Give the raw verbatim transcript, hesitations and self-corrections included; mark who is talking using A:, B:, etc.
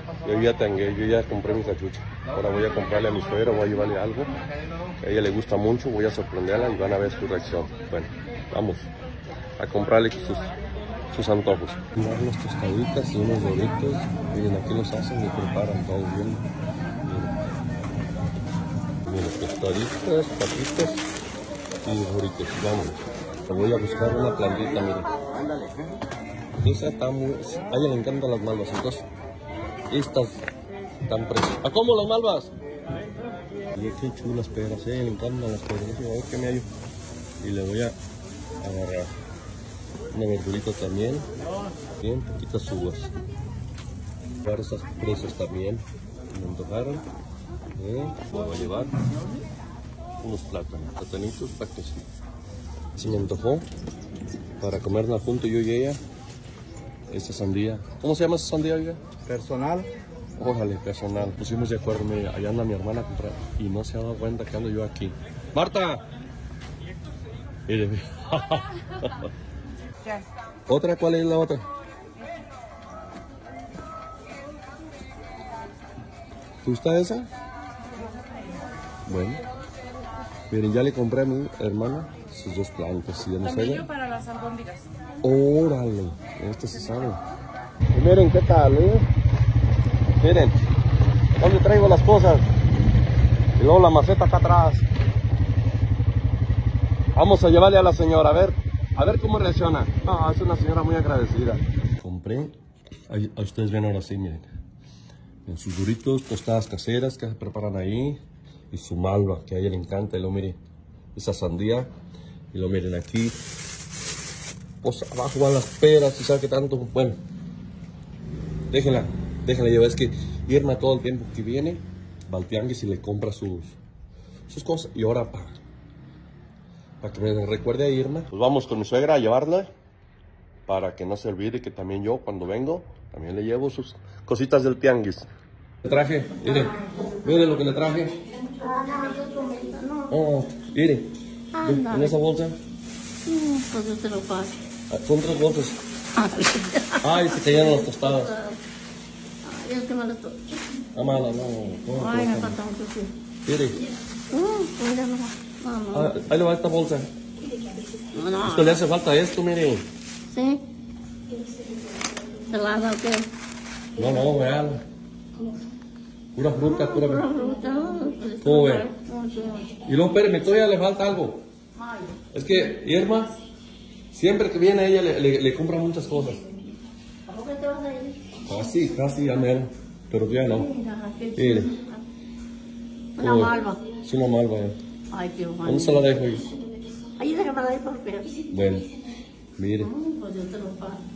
A: Yo ya tengué, yo ya compré mi cachucha. Ahora voy a comprarle a mi suegra, voy a llevarle algo que a ella le gusta mucho, voy a sorprenderla y van a ver su reacción. Bueno, vamos a comprarle sus, sus antojos. Unas tostaditas y unos doritos. Miren, aquí los hacen y preparan todo bien. Miren, miren tostaditas, papitas y doritos. Vamos. Le voy a buscar una plantita, miren. Esa está muy... A ella le encantan las malvas, entonces estas están preciosas. ¿A cómo las malvas? Y qué chulas peras, eh, le encantan las peras. A ver qué me hallo. Y le voy a agarrar una verdurita también. Bien, poquitas uvas. Para esas fresas también. Me antojaron. Eh, voy a llevar unos plátanos, platanitos para que sí. Si me antojó para comerla junto yo y ella. Esta sandía. ¿Cómo se llama esa sandía, oiga?
B: Personal.
A: Órale, personal. Pusimos de acuerdo. Mira, allá anda mi hermana a comprar y no se ha dado cuenta que ando yo aquí. ¡Marta! Mire. ¿Otra? ¿Cuál es la otra? ¿Te gusta esa? Bueno. Miren, ya le compré a mi hermana sus dos plantas. ¿Y
C: Tomillo para las albóndigas.
A: Órale, este se sabe. Y miren qué tal, ¿eh? Miren, ¿dónde traigo las cosas? Y luego la maceta acá atrás. Vamos a llevarle a la señora, a ver, a ver cómo reacciona. Ah, es una señora muy agradecida. Compré, ahí, ustedes ven ahora sí, miren. En sus duritos, tostadas caseras que se preparan ahí. Y su malva, que a ella le encanta. Y luego miren, esa sandía. Y lo miren aquí. Pues abajo van las peras y sabe que tanto. Bueno, déjenla, déjenla llevar. Es que Irma todo el tiempo que viene va al tianguis y le compra sus, sus cosas. Y ahora para pa que me recuerde a Irma, pues vamos con mi suegra a llevarla para que no se olvide que también yo cuando vengo también le llevo sus cositas del tianguis. Le traje, miren, miren lo que le traje. Oh, miren, en esa bolsa.
C: Pues yo te lo pago.
A: Son tres bolsas. Ay, se cayeron las tostadas.
C: Ay, es que me lo estoy.
A: Ah, mala, no.
C: Ay, me falta mucho tiempo.
A: Mire.
C: Uh, mira nomás. No, no.
A: Ah, ahí le va esta bolsa.
C: No, no.
A: Esto le hace falta esto, mire.
C: ¿Sí? ¿Helada o qué?
A: No, no, vean. Pura fruta, pura
C: Pura
A: fruta.
C: fruta.
A: ¿Cómo ve?
C: No, sí.
A: Y luego, espérame, todavía le falta algo. Es que Irma, siempre que viene ella le, le, le compra muchas cosas.
C: ¿A poco te vas a ir?
A: Casi, casi, ya mero. Pero ya no.
C: Mira, qué
A: Mire.
C: chido. Una malva.
A: Es una malva, eh.
C: Ay, qué bueno.
A: ¿Dónde se la dejo ahí?
C: Ahí déjame ahí porque...
A: Bueno, mire.
C: Mm, pues yo te lo pago.